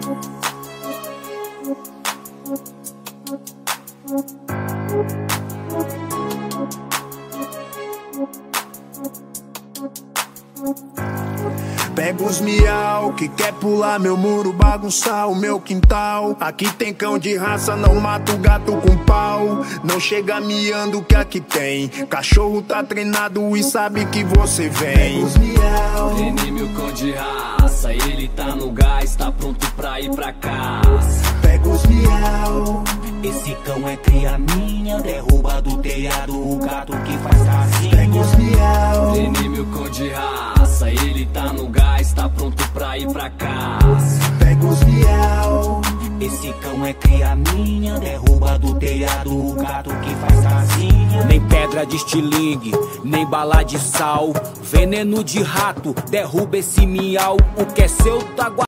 Pega os miau que quer pular meu muro, bagunçar o meu quintal. Aqui tem cão de raça, não mata o gato com pau. Não chega miando que aqui tem. Cachorro tá treinado e sabe que você vem. Pega os miau. Nenê, meu cão de raça, ele tá no gás, tá pronto pra ir pra casa. Pega os miau. Esse cão é cria minha, derruba do telhado o gato que faz casinha. Pega os miau. Nenê, meu cão de raça, ele tá no gás, tá pronto pra ir pra casa. Pega os miau. Esse cão é cria minha, derruba do telhado o gato que faz casinha. Nem pedra de estilingue, nem bala de sal, veneno de rato, derruba esse miau. O que é seu tá guardado.